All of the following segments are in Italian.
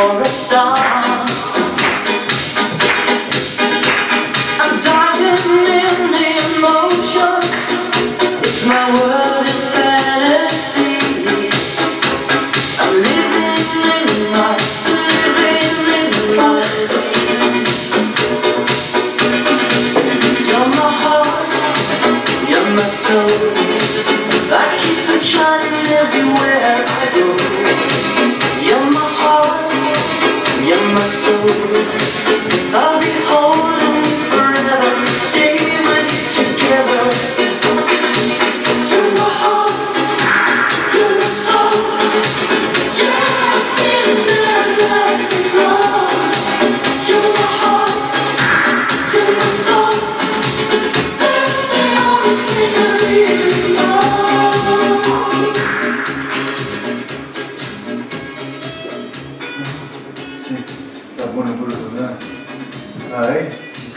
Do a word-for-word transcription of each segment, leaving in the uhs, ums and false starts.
for a star. I'm darkened in the emotion. It's my world in fantasy. I'm living in my, living in my dream. You're my heart, you're my soul. I keep it shining everywhere I go. You're my heart, you're my soul. I'll be holding you forever, stay with you together. You're my heart, you're my soul. Yeah, I'm feeling that I love. You're my heart, you're my soul. That's the only thing I really know. Buono pure tu, dai. Dai.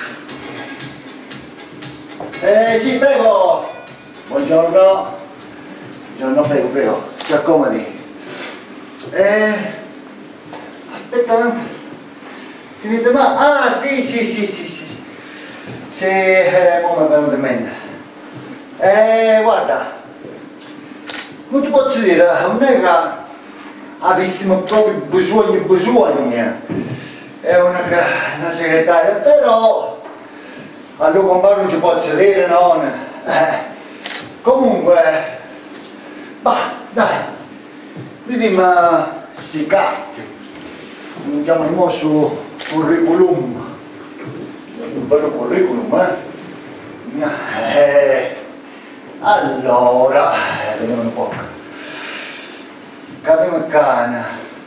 Eh sì, prego! Buongiorno. Buongiorno, prego, prego. Si accomodi. Eh. Aspetta. Finite ma. Ah sì, sì, sì, sì, sì. Sì, eh, mo mi è venuto in mente. Eh, guarda. Come ti posso dire? Non è che avessimo proprio bisogno, bisogno. È una, una segretaria, però a lui compare non ci posso dire, non. Eh. Comunque, bah, dai, vediamo si carte. Andiamo su curriculum. Un bello curriculum, eh? eh allora, vediamo un po'. Capiamo cane.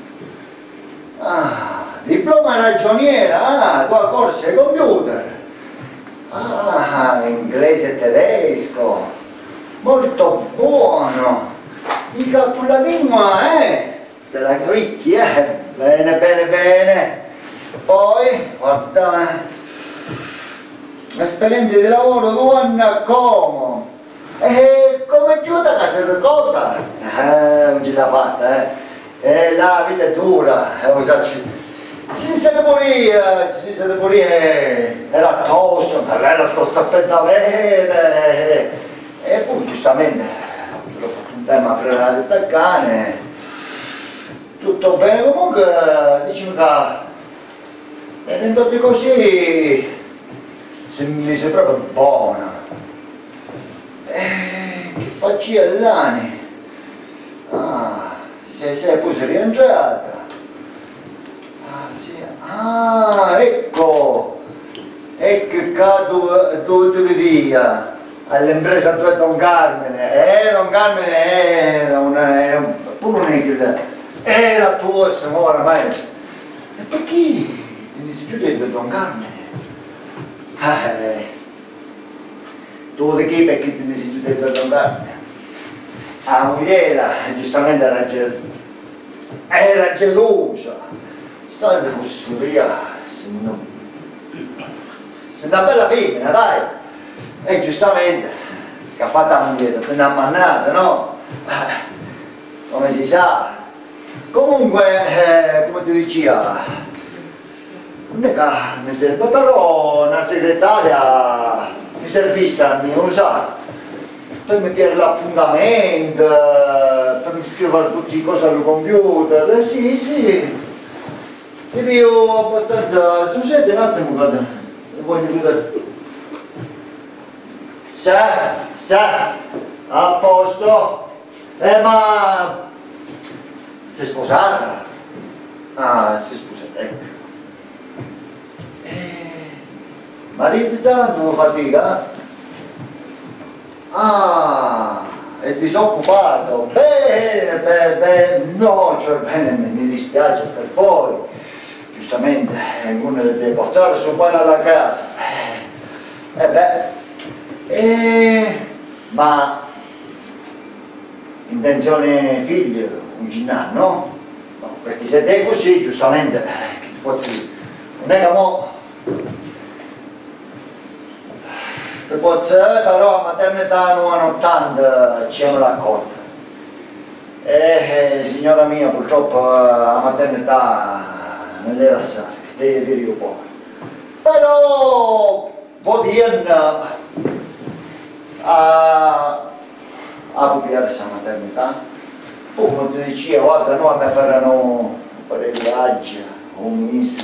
Ah. Diploma ragioniera, ah, tua corsi ai computer, ah, inglese e tedesco, molto buono, il calcolatino, eh, te la clicchi, eh, bene, bene, bene, poi, guarda, esperienza di lavoro due anni a Como, e come chiuda che si ricorda, eh, non ce l'ha fatta, eh, e la vita è dura, eh, usarci. Ci siete pure, ci siete pure, era tosto, era tosto per bene, e poi giustamente, un tema per la detta al cane, tutto bene, comunque diciamo che vedendo così mi sembra proprio buona, e che faccia l'ani, ah, se sei poi sei rientrata. Ah, ecco, ecco che tu ti vedi all'impresa tua Don Carmine, eh, Don Carmine era una, è un, pure un era tua signora, ma e perché ti ne si chiude Don Carmine? Eh, tu di chi perché ti ne si chiude Don Carmine? La moglie, giustamente era, era gelosa. State così via, sei una bella femmina, dai! E giustamente, che ha fatto la moglie, te ne ha mannata, no? Come si sa. Comunque, eh, come ti diceva, non è che mi serve, però una segretaria mi servisse a me usare per mettere l'appuntamento, per scrivere tutte le cose al computer, sì, sì. E io abbastanza succede un attimo, guarda, voglio vedere. Sa, sa, a posto. Eh ma sei sposata? Ah, sei sposata, ecco. Eh, marito tanto fatica? Ah, è disoccupato. Bene, bene, bene, no, cioè bene, mi dispiace per voi. Giustamente, uno le deve portare su pane alla casa. E eh beh, eh, ma intenzione figlio, un ginnà, no? No? Perché se te è così, giustamente, eh, che ti posso dire? Non è che mo ti posso dire, però a maternità non hanno ottanta c'è l'accordo. E eh, signora mia, purtroppo a maternità non deve stare, devi dire un po'. Però potevano a, a pubblicare questa maternità. Poi quando diceva, guarda, noi a me faranno un po' di viaggi, un mese.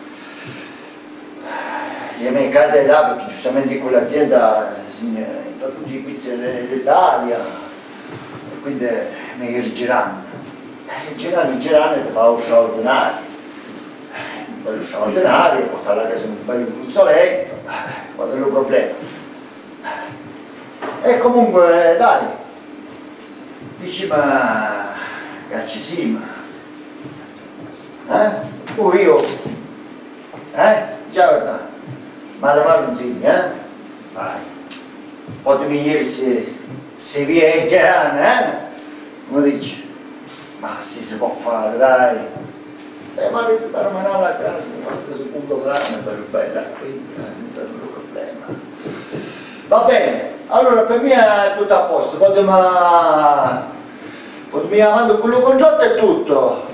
E mi cade là perché giustamente in quell'azienda fa tutti i quiz d'Italia e quindi mi è girando. E girando, girando ti fa un straordinario. Un bello straordinario, portare a casa un bel gruzzoletto, qual è il problema? E comunque dai, dici ma cacci sì, ma eh? Poi io, eh? Già guarda, ma la mano insegna, eh? Vai, potemi dire se, se vi è gerana, eh? Come dici? Ma sì, si può fare, dai. E ma avete da manare a casa, mi basta sul punto grande per bella qui, non c'è un problema. Va bene, allora per me è tutto a posto, potremmo potremmo andare avanti con il contratto e tutto.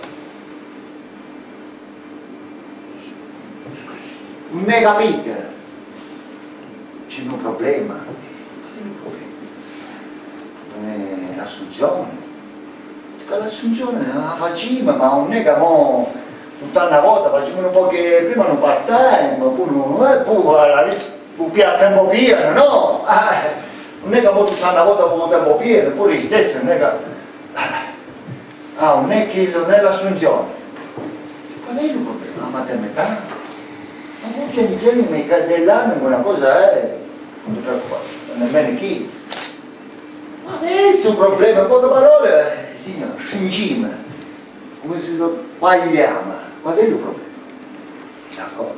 Non ne capite? C'è un problema. C'è un problema. Eh, l'assunzione. L'assunzione la facciamo, ma non è che mo tutta una volta facciamo un po' che prima non part-time, poi non è poi un più tempo pieno, no? Eh, non è che mo tutta una volta con tempo pieno, pure gli stessi non è che. Ah, non è che non è l'assunzione. Qual è il problema? La maternità? Ma non c'è di genere mi cade dell'animo, una cosa è. Non ti preoccupare, nemmeno chi. Ma adesso un problema, in poche parole. Signor, scingima, come si sbagliamo, qual è il problema? D'accordo?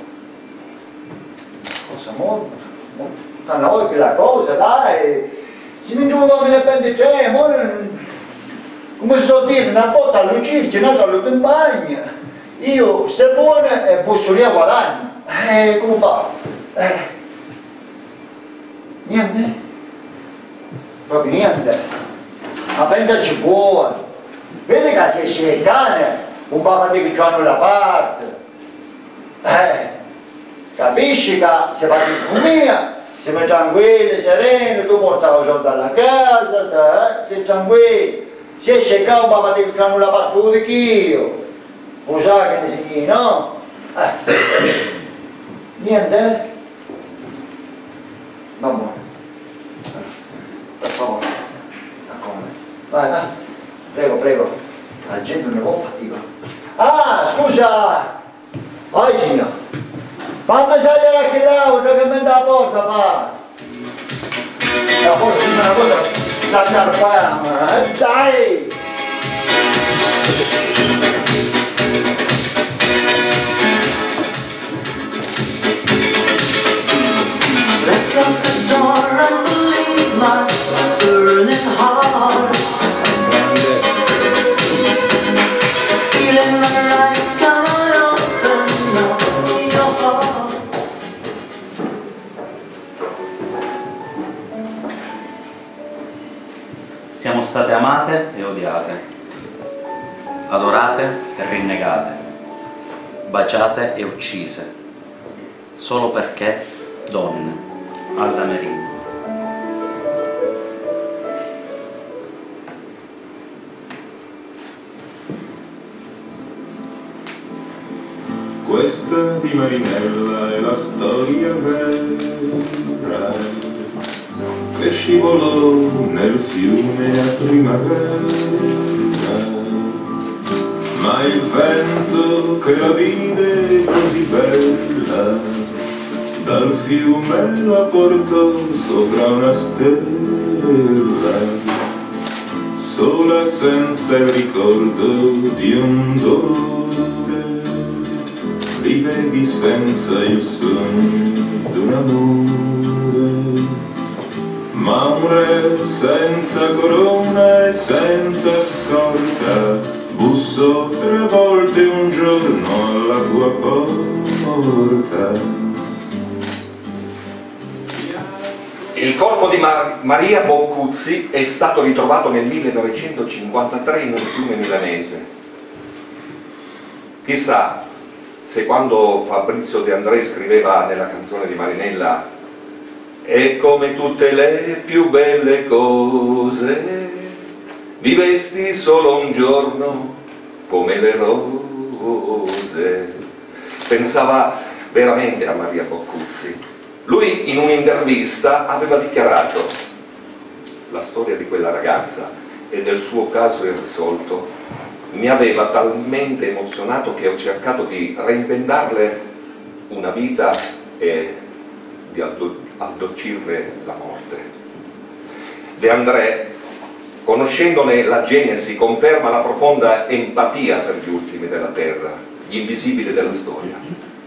Cosa molto, molto, noi che la cosa, dai, si mi giù come le pende tre, come si può dire, una volta all'uccirci, un'altra allo bagno, io sto buona e posso lì a guadagno, eh, come fa? Eh, niente, proprio niente. Ma pensaci buono, vedi che si esce il cane, un papà che ci hanno la parte, eh, capisci che se va in famiglia, siamo tranquilli, sereni, tu porti la soldi alla casa, sta, eh, sei tranquillo, si esce il cane, un papà che ci hanno la parte, lo dico io, lo sai che ne si dice, no? Eh. Niente? Va buono, per favore. Vai, vai, prego, prego, la gente non ne può fatica. Ah, scusa! Vai signor! Fammi salire anche l'auto che mi dà la porta, fa! E forse una cosa da carpana, eh, dai! Let's close the door and believe my burning heart. Feeling alright, come on, open up your heart. Siamo state amate e odiate, adorate e rinnegate, baciate e uccise, solo perché donne. Alda Merino. Questa di Marinella è la storia vera che scivolò nel fiume a primavera, ma il vento che la vide così bella dal fiume la portò sopra una stella, sola senza il ricordo di un dolore, vivevi senza il sogno d'un amore, ma un re senza corona e senza scorta bussò tre volte un giorno alla tua porta. Il corpo di Mar Maria Boccuzzi è stato ritrovato nel millenovecentocinquantatré in un fiume milanese. Chissà se quando Fabrizio De André scriveva nella canzone di Marinella "E come tutte le più belle cose vivesti solo un giorno come le rose", pensava veramente a Maria Boccuzzi. Lui in un'intervista aveva dichiarato: "La storia di quella ragazza e del suo caso irrisolto mi aveva talmente emozionato che ho cercato di reinventarle una vita e di addolcirle la morte". De André, conoscendone la genesi, conferma la profonda empatia per gli ultimi della terra, gli invisibili della storia.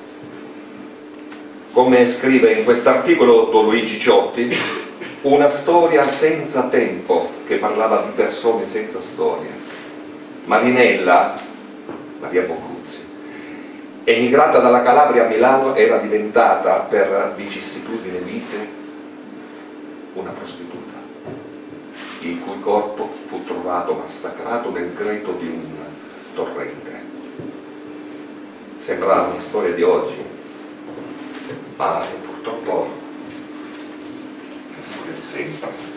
Come scrive in quest'articolo Don Luigi Ciotti, una storia senza tempo, che parlava di persone senza storia. Marinella, Maria Boccuzzi, emigrata dalla Calabria a Milano, era diventata per vicissitudine vite una prostituta, il cui corpo fu trovato massacrato nel greto di un torrente. Sembra una storia di oggi, ma è purtroppo una storia di sempre.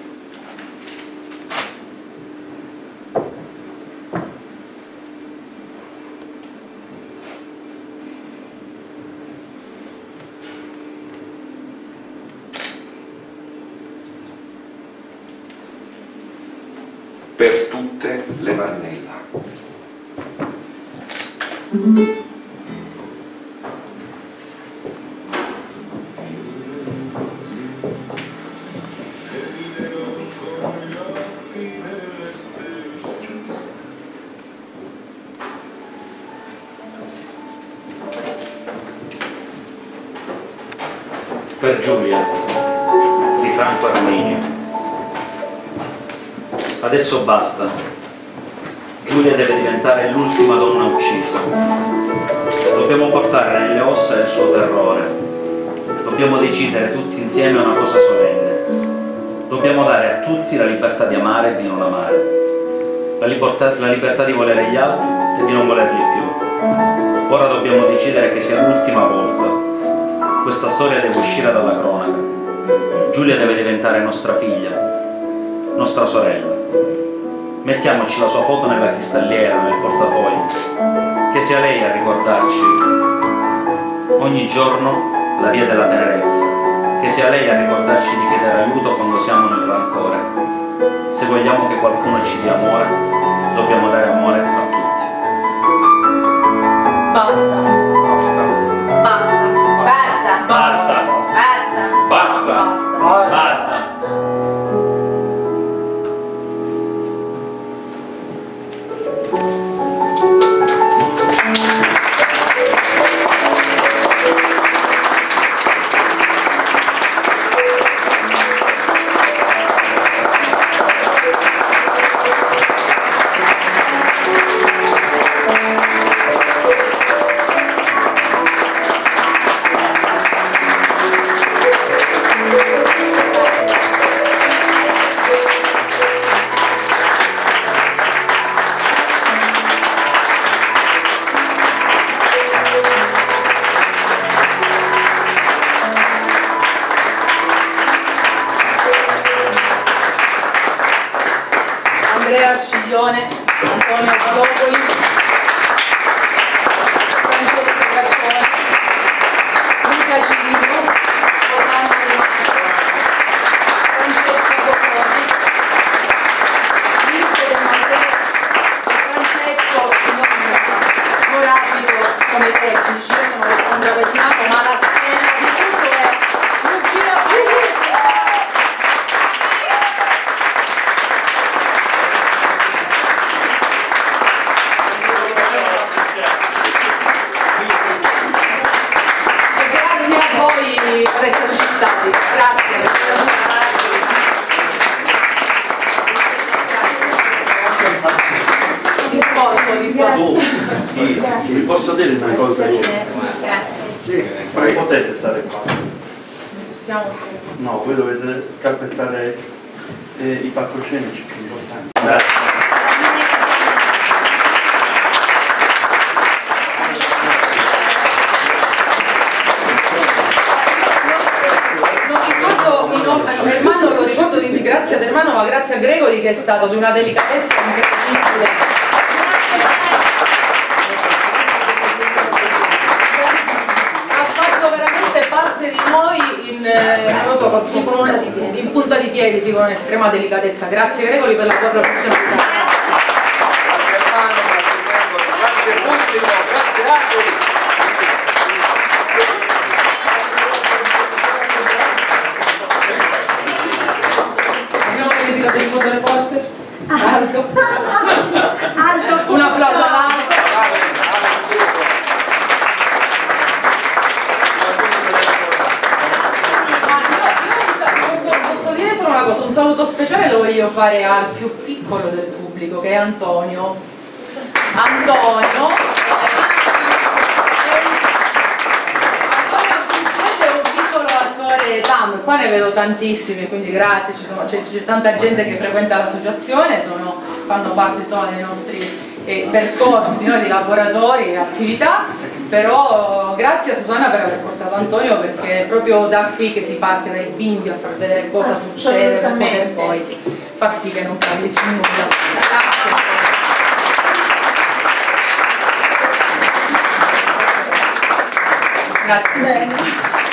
Per tutte le Marinella. Per Giulia di Franco Arminio. Adesso basta. Giulia deve diventare l'ultima donna uccisa. Dobbiamo portare nelle ossa il suo terrore. Dobbiamo decidere tutti insieme una cosa solenne. Dobbiamo dare a tutti la libertà di amare e di non amare. La libertà, la libertà di volere gli altri e di non volerli più. Ora dobbiamo decidere che sia l'ultima volta. Questa storia deve uscire dalla cronaca. Giulia deve diventare nostra figlia, nostra sorella. Mettiamoci la sua foto nella cristalliera, nel portafoglio, che sia lei a ricordarci ogni giorno la via della tenerezza, che sia lei a ricordarci di chiedere aiuto quando siamo nel rancore. Se vogliamo che qualcuno ci dia amore, dobbiamo dare amore a tutti. Basta. Basta. Basta. Basta. Basta. Basta. Basta. Basta. Basta. Andrea Arciglione, Antonio Padopoli, Francesco Caccione, Luca Cirino, Rosanna De Marco, Francesca Bocconi, Mirko De Matteo e Francesco Moravico come tecnici. Io sono Alessandra Pettinato, ma la scena di tutto è Lucia Filippo. Per esserci stati, grazie. Ti sporco di qua. Vi posso dire una cosa? Grazie. Non potete stare qua. Possiamo stare qua. No, voi dovete calpestare eh, i palcoscenici più importanti. Grazie. Gregori che è stato di una delicatezza incredibile. Parte di noi in, eh, non lo so, con, con una, in punta di piedi, sì, con estrema delicatezza. Grazie Gregori per la tua professionalità. Grazie Armando, grazie Gregori, grazie pubblico, grazie Angeli. Abbiamo dimenticato il fotoreporter? Alto. Alto. Un applauso all'alto. Una cosa, un saluto speciale lo voglio fare al più piccolo del pubblico, che è Antonio. Antonio è un piccolo attore tam, qua ne vedo tantissimi, quindi grazie, c'è tanta gente che frequenta l'associazione, fanno parte insomma, dei nostri eh, percorsi, no, di laboratori e attività. Però grazie a Susanna per aver portato Antonio, perché è proprio da qui che si parte, dai bimbi, a far vedere cosa succede per poter poi far sì che non cambi più nulla. Grazie. Grazie.